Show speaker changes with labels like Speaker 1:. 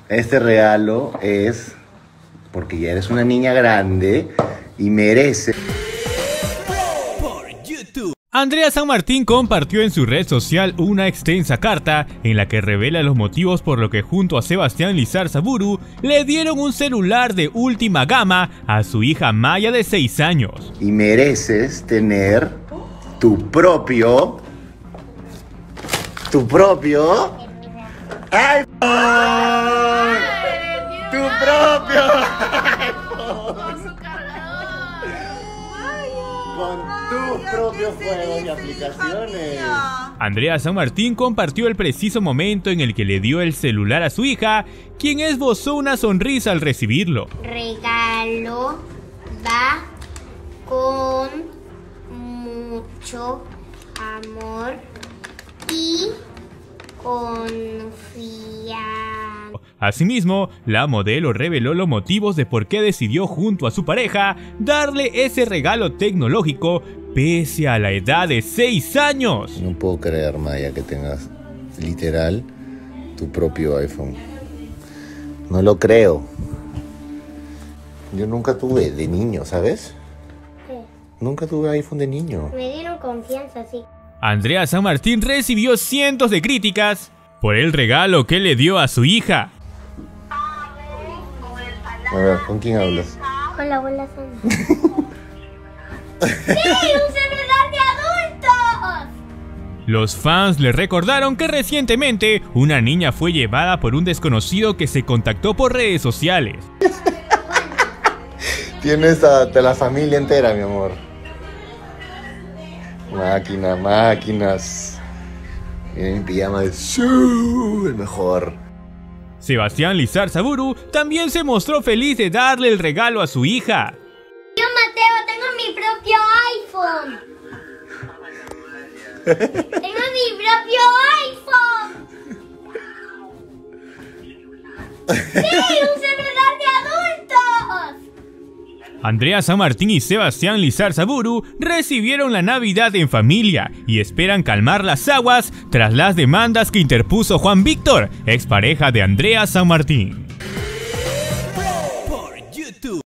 Speaker 1: Este regalo es porque ya eres una niña grande y mereces.
Speaker 2: Andrea San Martín compartió en su red social una extensa carta en la que revela los motivos por lo que junto a Sebastián Lizarzaburu le dieron un celular de última gama a su hija Maya de 6 años.
Speaker 1: Y mereces tener tu propio iPhone. Tu propio iPhone. Con tus propios juegos y aplicaciones.
Speaker 2: Andrea San Martín compartió el preciso momento en el que le dio el celular a su hija, quien esbozó una sonrisa al recibirlo.
Speaker 3: Regalo va con mucho amor y confianza.
Speaker 2: Asimismo, la modelo reveló los motivos de por qué decidió junto a su pareja darle ese regalo tecnológico pese a la edad de 6 años.
Speaker 1: No puedo creer, Maya, que tengas literal tu propio iPhone. No lo creo. Yo nunca tuve de niño, ¿sabes?
Speaker 3: ¿Qué?
Speaker 1: Nunca tuve iPhone de niño.
Speaker 3: Me dieron confianza, sí.
Speaker 2: Andrea San Martín recibió cientos de críticas por el regalo que le dio a su hija.
Speaker 1: A ver, ¿con quién hablas?
Speaker 3: Con la abuela Sandra. ¡Sí! ¡Un celular de adultos!
Speaker 2: Los fans le recordaron que recientemente una niña fue llevada por un desconocido que se contactó por redes sociales.
Speaker 1: Tienes a la familia entera, mi amor. Máquinas. En pijama de el mejor.
Speaker 2: Sebastián Lizarzaburu también se mostró feliz de darle el regalo a su hija.
Speaker 3: Yo, Mateo, tengo mi propio iPhone. Tengo mi propio iPhone. ¡Sí! ¡Un celular de adultos!
Speaker 2: Andrea San Martín y Sebastián Lizarzaburu recibieron la Navidad en familia y esperan calmar las aguas tras las demandas que interpuso Juan Víctor, expareja de Andrea San Martín.